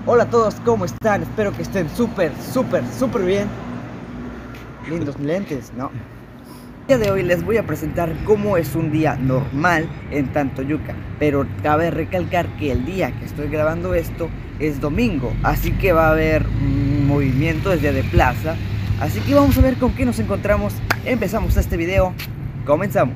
Hola a todos, ¿cómo están? Espero que estén súper bien. Lindos lentes, ¿no? El día de hoy les voy a presentar cómo es un día normal en Tantoyuca, pero cabe recalcar que el día que estoy grabando esto es domingo, así que va a haber movimiento, es día de plaza, así que vamos a ver con qué nos encontramos. Empezamos este video, comenzamos.